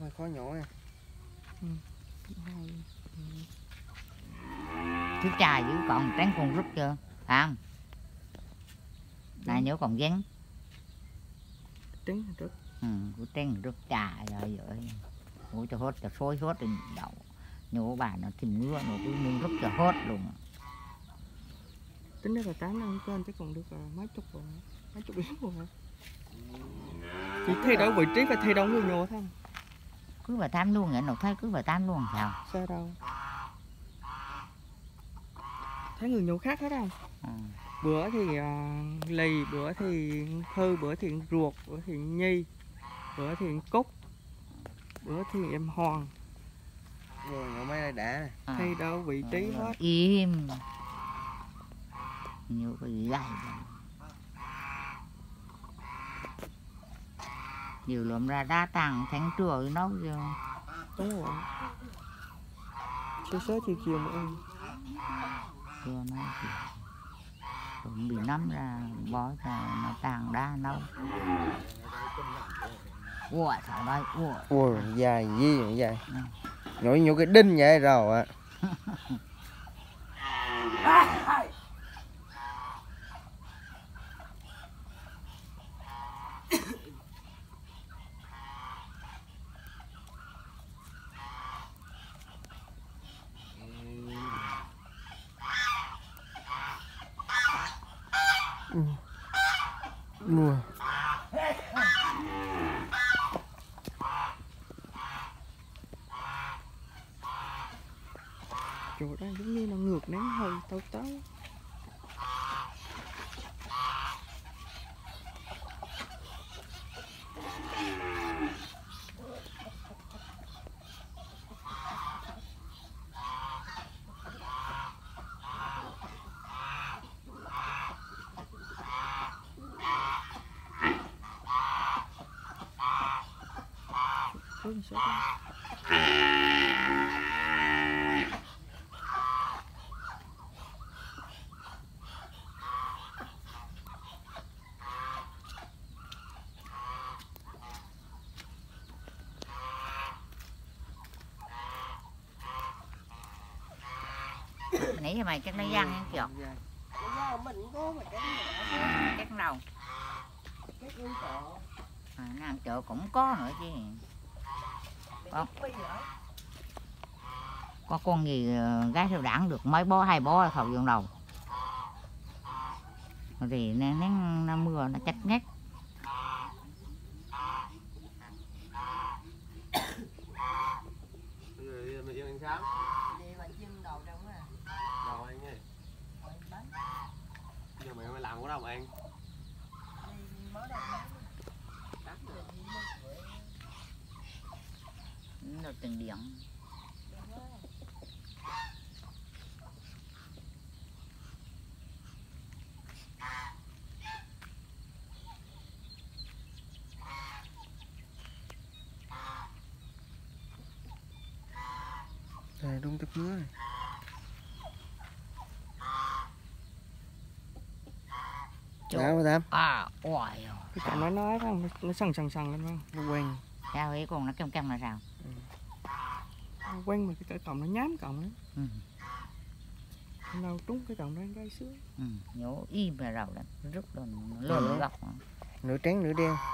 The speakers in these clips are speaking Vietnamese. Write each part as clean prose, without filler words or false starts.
hơi khó nhổ nha. Thứ trà chứ còn tránh còn rút chưa không này nhớ còn dính Trứng rút của tránh rút trà rồi ủa cho hốt cho xôi hốt rồi đậu nhổ bà nó tìm ngứa nó cứ muốn rút cho hốt luôn. tính ra là 8 năm trên chắc còn được mấy chục yến rồi hả? Chỉ thay đổi vị trí và thay đổi người nhổ thôi. Cứ vào tám luôn vậy nó thấy cứ vào tám luôn sao? Sao đâu? Thấy người nhổ khác hết không? Bữa thì lì, bữa thì Thư, bữa thì ruột, bữa thì Nhi, bữa thì Cúc, bữa thì em Hoàng. Rồi nhổ mấy đây đã thay đổi vị trí hết. Im nhiều cái gầy nhiều lắm ra đá tăng tháng trưa nấu chưa? Đúng rồi. Sớm chiều mà em. Chưa nấu gì. Cũng bị nắm ra bó cho nó tàn đá nấu. Ủa sao đây? Ủa dài gì vậy dài. Nhổ cái đinh vậy rồi ạ. Mùa chỗ đây giống như nó ngược nắng hơi tấu tấu. Nãy giờ mày chắc nó văng ăn chưa? Chắc đâu? Nó ăn chợ cũng có nữa chứ. Có con gì gái theo đảng được mấy bó 2 bó thầu vườn đầu. Thì nó mưa nó chắc ngắt. Giờ mày làm của đâu mà ăn? Nó tiền điện. Đúng tức nữa này. Dạ mà Tam. Ôi. Cái cọng nó nói không, nó sần lên không? Nó quen. Sao ấy con nó căng là sao? Nó quen mà cái cọng nó nhám cọng đó. Đâu trúng cái cọng đó gai xương. Nhổ im là rầu đó, rút lên góc. Nửa trắng nửa đen.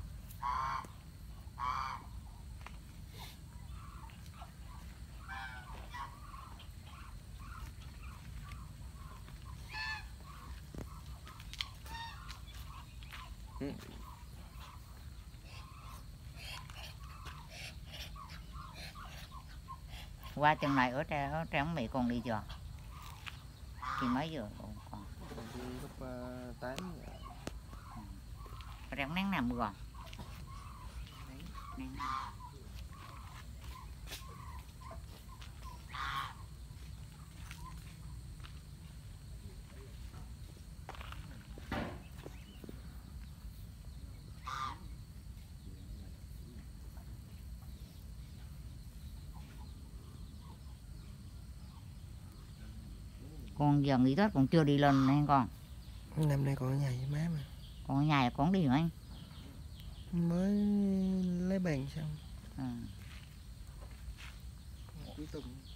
Qua chừng này ở trong mẹ còn đi chưa? Thì mấy giờ còn? Lúc 8 giờ. Ở trong nắng nằm còn. Nắng. Con giờ nghỉ Tết còn chưa đi lên hay con? Năm nay còn ở nhà với má mà. Còn ở nhà con đi hả anh? Mới lấy bàn xong. cuối tuần